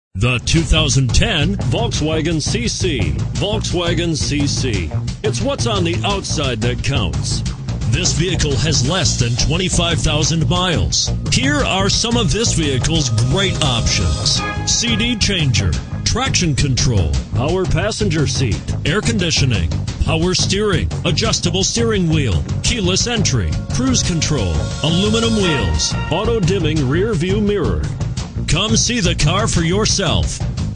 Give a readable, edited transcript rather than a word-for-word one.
The 2010 Volkswagen CC. Volkswagen CC. It's what's on the outside that counts. This vehicle has less than 25,000 miles. Here are some of this vehicle's great options: CD changer, traction control, power passenger seat, air conditioning, power steering, adjustable steering wheel, keyless entry, cruise control, aluminum wheels, auto dimming rear view mirror. Come see the car for yourself.